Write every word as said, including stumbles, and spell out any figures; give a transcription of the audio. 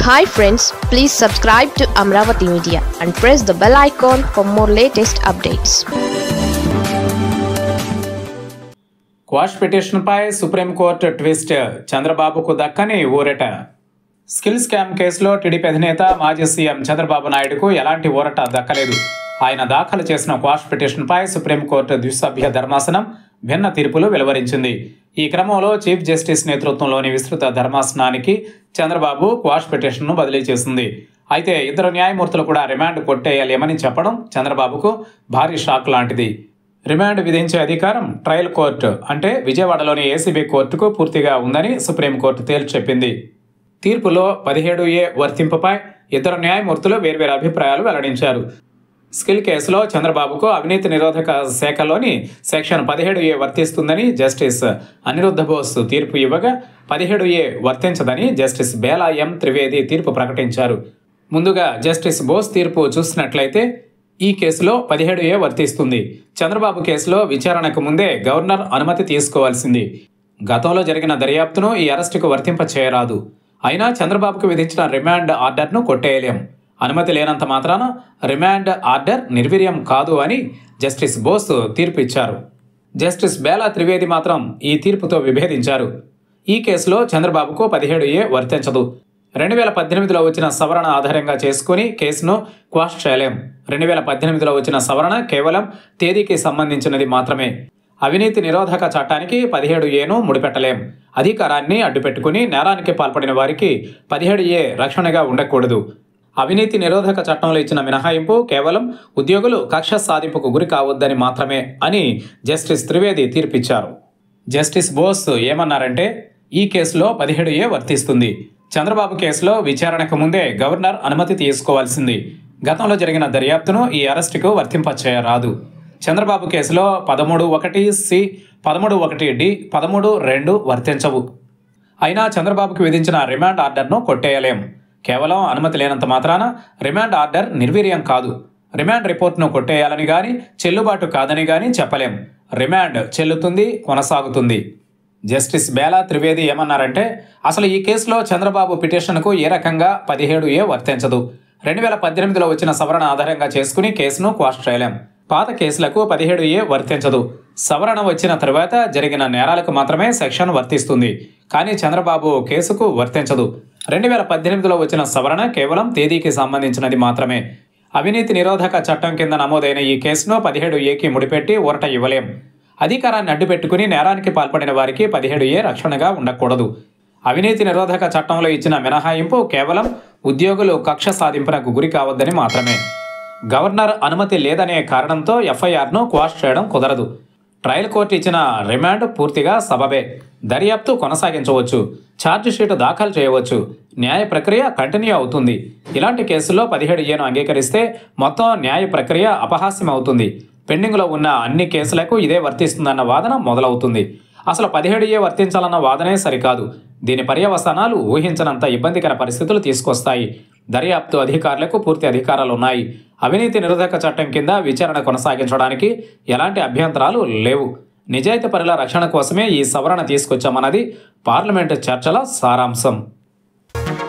Hi friends, please subscribe to Amravati Media and press the bell icon for more latest updates. Quash పిటిషన్పై supreme court twist, చంద్రబాబుకు దక్కని ఊరట. Skill scam కేసులో TDP అధినేత మాజీ CM Chandrababu నాయుడుకు ఎలాంటి ఊరట దక్కలేదు. ఆయన దాఖలు చేసిన క్వాష్ పిటిషన్పై సుప్రీంకోర్టు ద్విసభ్య ధర్మాసనం భిన్న తీర్పులు వెలువరించింది. ఈ క్రమంలో చీఫ్ జస్టిస్ నేతృత్వంలోని విస్తృత ధర్మాసనానికి చంద్రబాబు క్వాష్ పిటిషన్ను బదిలీ చేసింది. అయితే ఇద్దరు న్యాయమూర్తులు కూడా రిమాండ్ కొట్టేయాలేమని చెప్పడం చంద్రబాబుకు భారీ షాక్ లాంటిది. రిమాండ్ విధించే అధికారం ట్రయల్ కోర్టు అంటే విజయవాడలోని ఏసీబీ కోర్టుకు పూర్తిగా ఉందని సుప్రీంకోర్టు తేల్చి చెప్పింది. తీర్పులో పదిహేడు ఏ వర్తింపుపై ఇద్దరు న్యాయమూర్తులు వేర్వేరు అభిప్రాయాలు వెల్లడించారు. స్కిల్ కేసులో చంద్రబాబుకు అవినీతి నిరోధక శాఖలోని సెక్షన్ పదిహేడు ఏ వర్తిస్తుందని జస్టిస్ అనిరుద్ధ బోస్ తీర్పు ఇవ్వగా, పదిహేడు ఏ వర్తించదని జస్టిస్ బేలా ఎం త్రివేది తీర్పు ప్రకటించారు. ముందుగా జస్టిస్ బోస్ తీర్పు చూసినట్లయితే ఈ కేసులో పదిహేడు ఏ వర్తిస్తుంది. చంద్రబాబు కేసులో విచారణకు ముందే గవర్నర్ అనుమతి తీసుకోవాల్సింది. గతంలో జరిగిన దర్యాప్తును ఈ అరెస్టుకు వర్తింప చేయరాదు. అయినా చంద్రబాబుకు విధించిన రిమాండ్ ఆర్డర్ను కొట్టేయలేం. అనుమతి లేనంత మాత్రాన రిమాండ్ ఆర్డర్ నిర్వీర్యం కాదు అని జస్టిస్ బోస్ తీర్పు ఇచ్చారు. జస్టిస్ బేలా త్రివేది మాత్రం ఈ తీర్పుతో విభేదించారు. ఈ కేసులో చంద్రబాబుకు పదిహేడు ఏ వర్తించదు. రెండు వేల పద్దెనిమిదిలో వచ్చిన సవరణ ఆధారంగా చేసుకుని కేసును క్వాష్ చేయలేం. రెండు వేల పద్దెనిమిదిలో వచ్చిన సవరణ కేవలం తేదీకి సంబంధించినది మాత్రమే. అవినీతి నిరోధక చట్టానికి పదిహేడు ఏను ముడిపెట్టలేం. అధికారాన్ని అడ్డుపెట్టుకుని నేరానికి పాల్పడిన వారికి పదిహేడు ఏ రక్షణగా ఉండకూడదు. అవినీతి నిరోధక చట్టంలో ఇచ్చిన మినహాయింపు కేవలం ఉద్యోగులు కక్ష సాధింపుకు గురి కావద్దని మాత్రమే అని జస్టిస్ త్రివేది తీర్పిచ్చారు. జస్టిస్ బోస్ ఏమన్నారంటే, ఈ కేసులో పదిహేడు ఏ వర్తిస్తుంది. చంద్రబాబు కేసులో విచారణకు ముందే గవర్నర్ అనుమతి తీసుకోవాల్సింది. గతంలో జరిగిన దర్యాప్తును ఈ అరెస్టుకు వర్తింపచేయరాదు. చంద్రబాబు కేసులో పదమూడు ఒకటి సి, పదమూడు ఒకటి డి, పదమూడు రెండు వర్తించవు. అయినా చంద్రబాబుకు విధించిన రిమాండ్ ఆర్డర్ను కొట్టేయలేం. కేవలం అనుమతి లేనంత మాత్రాన రిమాండ్ ఆర్డర్ నిర్వీర్యం కాదు. రిమాండ్ రిపోర్ట్ను కొట్టేయాలని కానీ చెల్లుబాటు కాదని కానీ చెప్పలేం. రిమాండ్ చెల్లుతుంది, కొనసాగుతుంది. జస్టిస్ బేలా త్రివేది ఏమన్నారంటే, అసలు ఈ కేసులో చంద్రబాబు పిటిషన్కు ఏ రకంగా పదిహేడు ఏ వర్తించదు. రెండు వేల పద్దెనిమిదిలో వచ్చిన సవరణ ఆధారంగా చేసుకుని కేసును క్వాష్ చేయలేం. పాత కేసులకు పదిహేడు ఏ వర్తించదు. సవరణ వచ్చిన తరువాత జరిగిన నేరాలకు మాత్రమే సెక్షన్ వర్తిస్తుంది. కానీ చంద్రబాబు కేసుకు వర్తించదు. రెండు వేల పద్దెనిమిదిలో వచ్చిన సవరణ కేవలం తేదీకి సంబంధించినది మాత్రమే. అవినీతి నిరోధక చట్టం కింద నమోదైన ఈ కేసును పదిహేడు ఏకి ముడిపెట్టి ఊరట ఇవ్వలేం. అధికారాన్ని అడ్డుపెట్టుకుని నేరానికి పాల్పడిన వారికి పదిహేడు ఏ రక్షణగా ఉండకూడదు. అవినీతి నిరోధక చట్టంలో ఇచ్చిన మినహాయింపు కేవలం ఉద్యోగులు కక్ష సాధింపునకు గురి కావద్దని మాత్రమే. గవర్నర్ అనుమతి లేదనే కారణంతో ఎఫ్ఐఆర్ను క్వాష్ చేయడం కుదరదు. ట్రయల్ కోర్టు ఇచ్చిన రిమాండ్ పూర్తిగా సబబే. దర్యాప్తు కొనసాగించవచ్చు, ఛార్జ్ షీట్ దాఖలు చేయవచ్చు, న్యాయ ప్రక్రియ కంటిన్యూ అవుతుంది. ఇలాంటి కేసుల్లో పదిహేడు ఏను అంగీకరిస్తే మొత్తం న్యాయ ప్రక్రియ అపహాస్యం అవుతుంది. పెండింగ్లో ఉన్న అన్ని కేసులకు ఇదే వర్తిస్తుందన్న వాదన మొదలవుతుంది. అసలు పదిహేడు ఏ వర్తించాలన్న వాదనే సరికాదు. దీని పర్యవసానాలు ఊహించనంత ఇబ్బందికర పరిస్థితులు తీసుకొస్తాయి. దర్యాప్తు అధికారులకు పూర్తి అధికారాలు ఉన్నాయి. అవినీతి నిరోధక చట్టం కింద విచారణ కొనసాగించడానికి ఎలాంటి అభ్యంతరాలు లేవు. నిజాయితీ పరుల రక్షణ కోసమే ఈ సవరణ తీసుకొచ్చామన్నది పార్లమెంటు చర్చల సారాంశం.